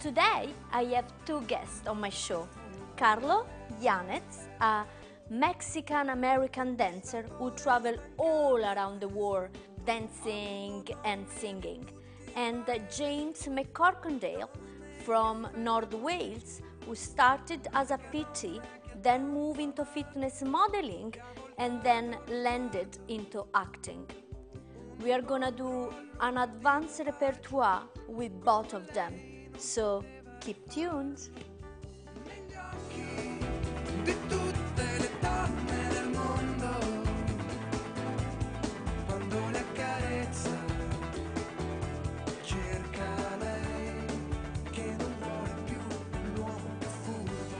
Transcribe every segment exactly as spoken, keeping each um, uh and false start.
Today I have two guests on my show. Carlo Yanez, a Mexican-American dancer who traveled all around the world dancing and singing, and James McCorkindale from North Wales, who started as a P T, then moved into fitness modeling, and then landed into acting. We are gonna do an advanced repertoire with both of them, so keep tuned. Di tutte le donne del mondo, quando le accarezza, cerca lei che non vuole più l'uomo più furbo.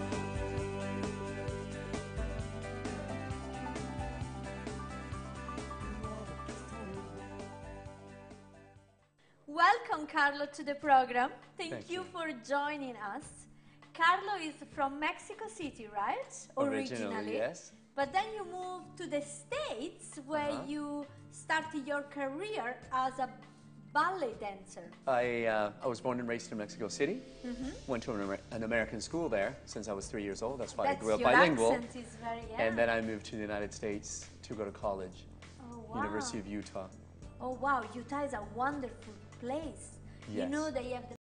Welcome, Carlo, to the program. Thank, Thank you, you. for joining us. Carlo is from Mexico City, right? Originally, yes. But then you moved to the States, where Uh-huh. you started your career as a ballet dancer. I, uh, I was born and raised in Mexico City. Mm-hmm. Went to an, Amer- an American school there since I was three years old. That's why That's I grew up your bilingual. accent is very, yeah. And then I moved to the United States to go to college, oh, wow. University of Utah. Oh, wow, Utah is a wonderful place. You Yes. know they have the